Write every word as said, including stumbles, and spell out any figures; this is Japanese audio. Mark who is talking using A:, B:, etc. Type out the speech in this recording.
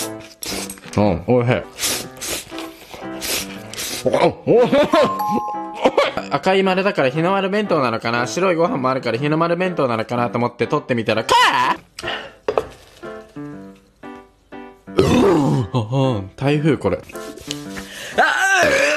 A: うん、おいしい。赤い丸だから日の丸弁当なのかな、白いご飯もあるから日の丸弁当なのかなと思って取ってみたら、かー台風これ。あー